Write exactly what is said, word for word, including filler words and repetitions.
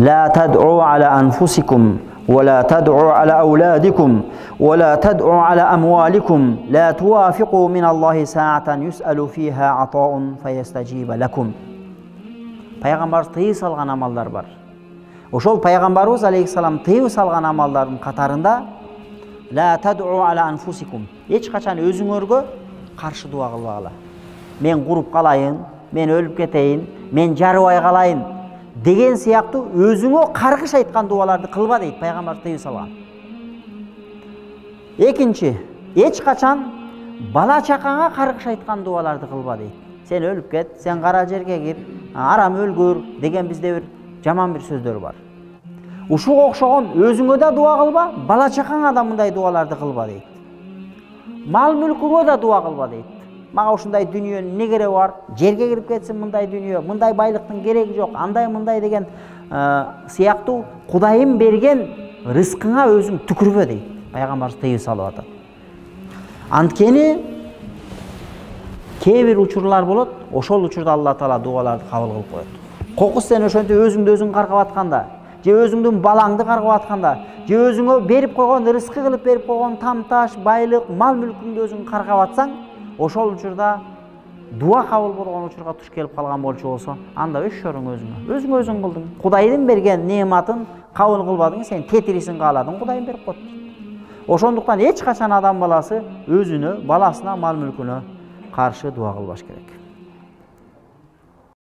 لا تدعوا على أنفسكم ولا تدعوا على أولادكم ولا تدعوا على أموالكم لا توافقوا من الله ساعة يسأل فيها عطاء فيستجيب لكم. Пайғамбарымыз тыйым салған амалдар бар. Ошол пайғамбарыбыз алейхиссалам тыйым салған амалдардың қатарында لا تدعوا على أنفسكم. Эч качан өзүңөргө каршы дуа кылбагыла. Мен куруп калайын, мен өлүп кетейин, мен жарыбай калайын деген сыяктуу өзүңө каргыш айткан дуаларды кылба дейт пайгамбар тыйым салган. Экинчи, эч качан бала чакаңа каргыш айткан дуаларды кылба дейт. Сен өлүп кет, сен кара жерге кир, арам өлгүр деген бизде бир жаман бир сөздөр бар. Ушуга окшогон өзүңө да дуа кылба, бала чакаңа да мындай дуаларды кылба дейт. Мал мүлкүңө да дуа кылба дейт. Мага ушундай дүниөнүн эмне кереги бар? Жерге кирип кетсин мындай дүниө, мындай байлыктын кереги жок, андай мындай деген сыяктуу Кудайым берген рызкыңа өзүң түкүрбө дейт. Пайгамбарыбыз тыйым салып атат. Анткени кээ бир учурлар болот, ошол учурда Алла Таала дуаларды кабыл кылып коет. Кокус сен ошентип өзүңдү өзүң каргап атканда, же өзүңдүн балаңды каргап атканда, же өзүңө берип койгон рызкы кылып берип койгон там-таш, байлык, мал мүлкүңдү өзүң каргап атсаң, ошол учурда дуа кабыл болгон учурга туш келип калган болчу болсо, анда өз шоруң өзүңө. Өзүң өзүң кылдың. Кудайдын берген неаматын кабыл кылбадың, сен тетирисин кааладың, Кудайым берип койду. Ошондуктан эч качан адам баласы өзүнө, баласына, мал мүлкүнө каршы дуа кылбаш керек.